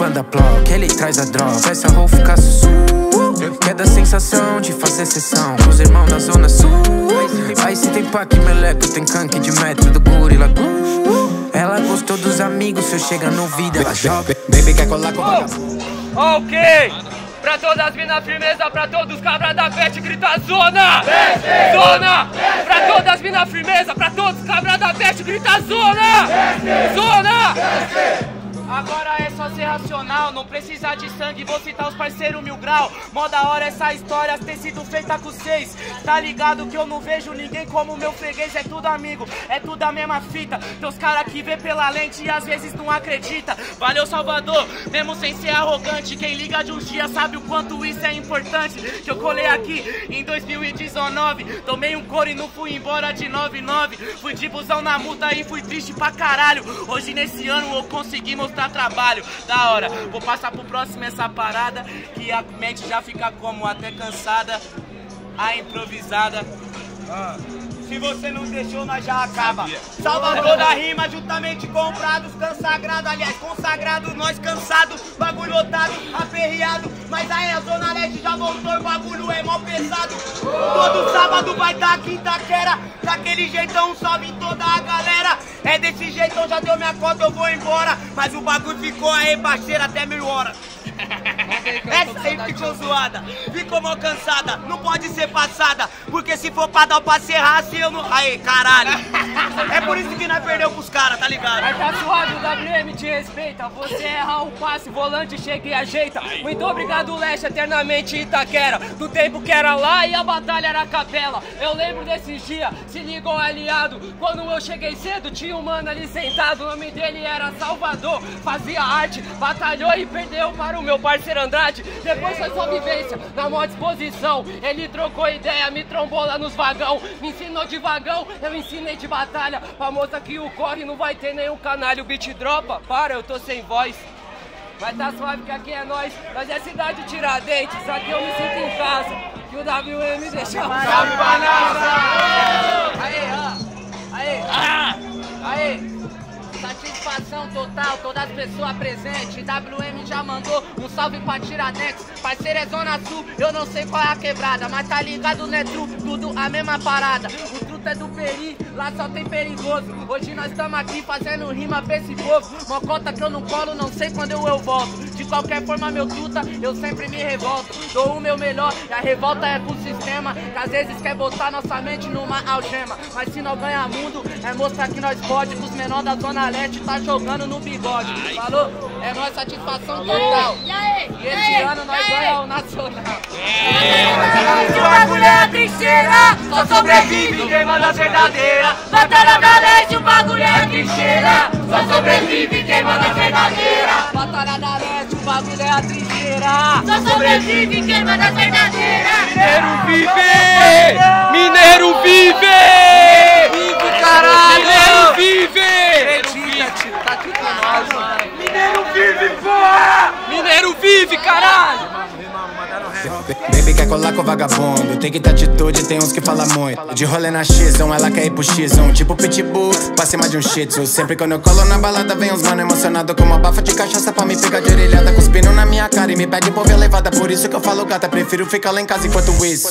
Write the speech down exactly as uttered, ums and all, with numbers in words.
quando aplaude, que ele traz a droga. Essa rua fica sussu, quer da sensação de fazer sessão com os irmãos da zona sul. Aí se tem pack meleco, tem canque de metro do gorila. Ela gostou dos amigos, se eu chega no vídeo ela joga. Baby quer colar com oh. Ok, pra todas as minas firmeza, pra todos os cabras da Pet, grita zona! Desce! Zona! Desce! Pra todas as minas firmeza, pra todos os cabras da Pet, grita zona! Desce! Zona! Desce! Agora é só ser racional, não precisa de sangue, vou citar os parceiros mil grau. Mó da hora essa história ter sido feita com seis. Tá ligado que eu não vejo ninguém como meu freguês, é tudo amigo, é tudo a mesma fita. Teus caras que vê pela lente e às vezes não acredita. Valeu Salvador, mesmo sem ser arrogante, quem liga de uns dias sabe o quanto isso é importante. Que eu colei aqui em dois mil e dezenove, tomei um couro e não fui embora de nove nove. Fui de busão na multa e fui triste pra caralho. Hoje nesse ano eu consegui mostrar trabalho, da hora. Vou passar pro próximo essa parada, que a mente já fica como até cansada. A improvisada. Ah. Se você não deixou, nós já acaba. Salvador da rima, juntamente comprados, consagrado, aliás, consagrado, nós cansados, bagulho lotado, aperreado. Mas aí a Zona Leste já voltou, o bagulho é mó pesado. Todo sábado vai dar quinta-feira, daquele jeitão, salve em toda a galera. É desse jeitão, já deu minha cota, eu vou embora. Mas o bagulho ficou aí, parceiro, até mil horas. Essa aí ficou zoada, ficou mal cansada, não pode ser passada. Porque se for pra dar o passe errar, se eu não... Aí, caralho. É por isso que nós perdeu pros caras, tá ligado? Mas tá suave, o W M te respeita. Você erra o passe, volante chega e ajeita. Muito obrigado, Leste, eternamente Itaquera. Do tempo que era lá e a batalha era a capela. Eu lembro desses dias, se ligou aliado. Quando eu cheguei cedo, tinha um mano ali sentado. O nome dele era Salvador, fazia arte, batalhou e perdeu para o meu parceiro Andrade. Depois foi só vivência, na maior disposição. Ele trocou ideia, me trombou lá nos vagão. Me ensinou de vagão, eu ensinei de batalha. Pra moça que o corre não vai ter nenhum canalho. O beat dropa, para, eu tô sem voz. Mas tá suave que aqui é nós. Nós é cidade Tiradentes, aqui eu me sinto em casa. Que o W M deixa salve pra nós. Aê, ó. Aê. Ah. Aê. Satisfação total, todas as pessoas presentes. W M já mandou um salve pra Tiradentes. Parceiro é Zona Sul, eu não sei qual é a quebrada, mas tá ligado, né, tru? Tudo a mesma parada. O truto é do Peri, lá só tem perigoso. Hoje nós estamos aqui fazendo rima pra esse povo. Mocota que eu não colo, não sei quando eu, eu volto. De qualquer forma, meu truta, eu sempre me revolto. Dou o meu melhor e a revolta é pro sistema, que às vezes quer botar nossa mente numa algema. Mas se não ganha mundo, é mostrar que nós pode. Que os menores da Zona Leste tá jogando no bigode. Falou? É nossa satisfação total. E aí? E esse ano nós ganhamos o Nacional. O bagulho é a trincheira, só sobrevive quem manda verdadeira. Batalha da Leste, o bagulho é a trincheira, só sobrevive quem manda verdadeira. Batalha da Leste, o bagulho é a trincheira, só sobrevive quem manda verdadeira. Mineiro vive! Mineiro vive! Vive, caralho! Mineiro vive! Tá aqui com nós, mano. Mineiro vive, porra! Mineiro vive, caralho! Baby quer colar com vagabundo, tem que ter atitude, tem uns que falam muito. De rolê na X um, ela quer ir pro X um, tipo pitbull, pra cima de um shih tzu. Sempre quando eu colo na balada, vem uns mano emocionado com uma bafa de cachaça pra me pegar de orelhada, cuspindo na minha cara e me pede por ver levada. Por isso que eu falo gata, prefiro ficar lá em casa enquanto isso.